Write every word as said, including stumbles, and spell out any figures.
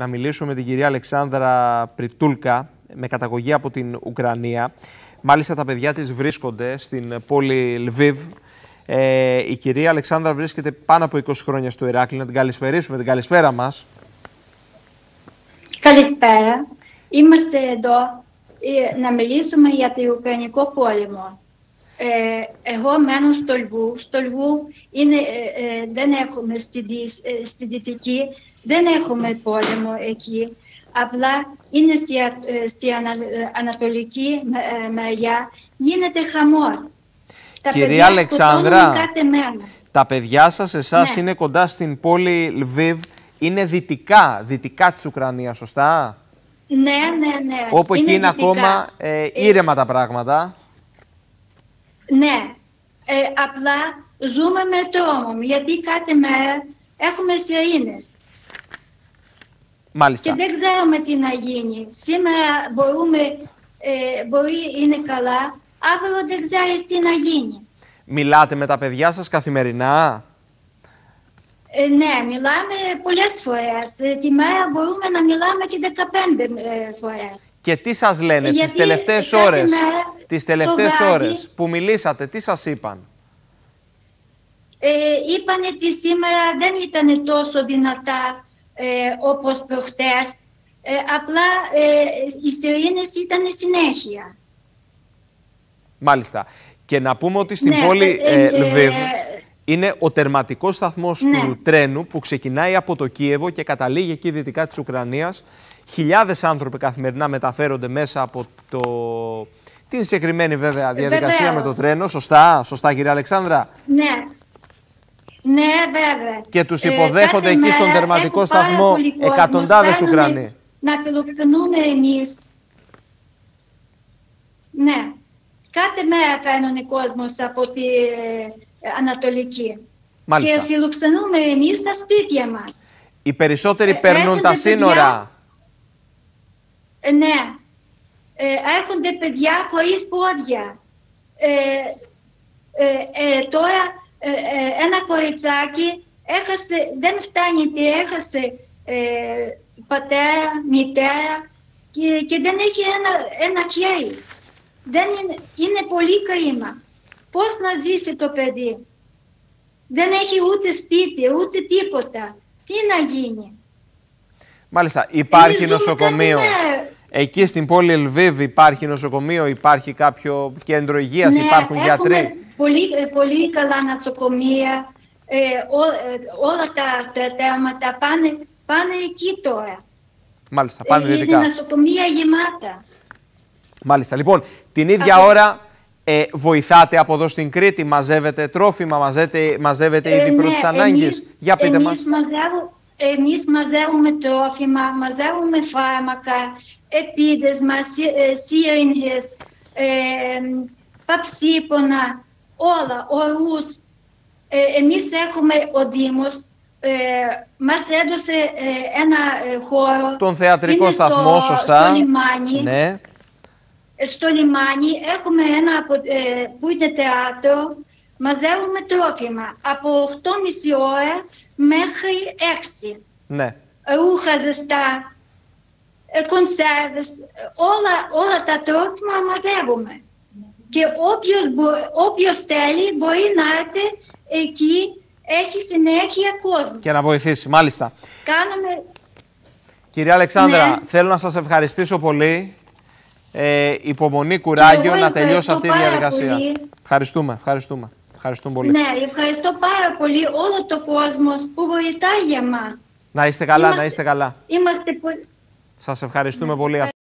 να μιλήσουμε με την κυρία Αλεξάνδρα Πριτούλκα, με καταγωγή από την Ουκρανία. Μάλιστα τα παιδιά της βρίσκονται στην πόλη Λβίβ. Ε, η κυρία Αλεξάνδρα βρίσκεται πάνω από είκοσι χρόνια στο Ηράκλειο. Να την καλησπερίσουμε. Την καλησπέρα μας. Καλησπέρα. Είμαστε εδώ να μιλήσουμε για το Ουκρανικό πόλεμο. Ε, εγώ μένω στο Λβούβ. Στο Λβούβ είναι, ε, ε, δεν έχουμε στη, ε, στη Δυτική, δεν έχουμε πόλεμο εκεί. Απλά είναι στη, ε, στη ανα, ε, Ανατολική ε, μεριά, γίνεται χαμός. Τα Κυρία Αλεξάνδρα, κάθε τα παιδιά σας, εσάς, ναι. είναι κοντά στην πόλη Λβίβ, είναι δυτικά, δυτικά της Ουκρανίας, σωστά? Ναι, ναι, ναι. Όπου εκεί είναι δυτικά. ακόμα ε, ήρεμα τα πράγματα. Ναι, ε, απλά ζούμε με τρόμο, γιατί κάθε μέρα έχουμε σιρήνες. Μάλιστα. Και δεν ξέρουμε τι να γίνει. Σήμερα μπορούμε, ε, μπορεί είναι καλά, αύριο δεν ξέρεις τι να γίνει. Μιλάτε με τα παιδιά σας καθημερινά? Ε, ναι, μιλάμε πολλές φορές. Ε, τη μέρα μπορούμε να μιλάμε και δεκαπέντε ε, φορές. Και τι σας λένε γιατί τις τελευταίες ώρες, τις τελευταίες ώρες που μιλήσατε, τι σας είπαν? Ε, είπανε ότι σήμερα δεν ήταν τόσο δυνατά ε, όπως προχτές. Ε, απλά ε, οι σιρήνες ήταν συνέχεια. Μάλιστα. Και να πούμε ότι στην ναι, πόλη ε, ε, Λβίβ ε, είναι ο τερματικός σταθμός ναι. του τρένου που ξεκινάει από το Κίεβο και καταλήγει εκεί δυτικά της Ουκρανίας. Χιλιάδες άνθρωποι καθημερινά μεταφέρονται μέσα από το... την συγκεκριμένη βέβαια διαδικασία Βεβαίως. με το τρένο. Σωστά, σωστά κυρία Αλεξάνδρα? Ναι. Ναι, βέβαια. Και τους υποδέχονται ε, εκεί στον τερματικό σταθμό εκατοντάδες Ουκρανοί. Να φιλοξενούμε εμείς. Ναι. Κάθε μέρα φέρνουν κόσμος από τη ε, Ανατολική. Μάλιστα. Και φιλοξενούμε εμείς στα σπίτια μας. Οι περισσότεροι ε, περνούν τα παιδιά, σύνορα. Ε, ναι. Ε, έρχονται παιδιά χωρίς πόδια. Ε, ε, ε, τώρα ε, ε, ένα κοριτσάκι έχασε, δεν φτάνει τι έχασε ε, πατέρα, μητέρα και, και δεν έχει ένα, ένα χέρι. Δεν είναι, είναι πολύ κρίμα. Πώς να ζήσει το παιδί? Δεν έχει ούτε σπίτι, ούτε τίποτα. Τι να γίνει? Μάλιστα, υπάρχει Εμείς νοσοκομείο. Εκεί στην πόλη Λβίβ υπάρχει νοσοκομείο, υπάρχει κάποιο κέντρο υγείας, ναι, υπάρχουν γιατροί? Έχουμε πολύ, πολύ καλά νοσοκομεία. Ε, ό, ε, όλα τα στρατεύματα πάνε, πάνε εκεί τώρα. Μάλιστα, πάνε ε, δυτικά. Είναι νοσοκομεία γεμάτα. Μάλιστα. Λοιπόν, την ίδια Α, ώρα ε, βοηθάτε από εδώ στην Κρήτη, μαζεύετε τρόφιμα, μαζεύετε, μαζεύετε ε, ήδη ναι, πρώτης ανάγκης. Για πείτε εμείς μας. Μαζεύω, εμείς μαζεύουμε τρόφιμα, μαζεύουμε φάρμακα, επίδεσμα, σύριγγες, ε, παψίπονα, όλα, ορούς. Ε, εμείς έχουμε ο Δήμος, ε, μας έδωσε ε, ένα ε, χώρο. Τον θεατρικό είναι σταθμό, στο, σωστά. στο λιμάνι. Ναι. Στο λιμάνι έχουμε ένα ε, που είναι θέατρο, μαζεύουμε τρόφιμα από οκτώ και μισή ώρα μέχρι έξι. Ναι. Ρούχα ζεστά, ε, κονσέρβες, όλα, όλα τα τρόφιμα μαζεύουμε. Και όποιος, όποιος θέλει μπορεί να έρθει εκεί, έχει συνέχεια κόσμο. Και να βοηθήσει, μάλιστα. Κάνουμε... Κυρία Αλεξάνδρα, ναι. θέλω να σας ευχαριστήσω πολύ. Ε, υπομονή, κουράγιο να τελειώσει αυτή η διαδικασία. Πολύ. Ευχαριστούμε, ευχαριστούμε. Ευχαριστούμε πολύ. Ναι, ευχαριστώ πάρα πολύ όλο το κόσμο που βοηθάει για μας. Να είστε καλά, είμαστε, να είστε καλά. Είμαστε πολύ... Σας ευχαριστούμε ναι. πολύ.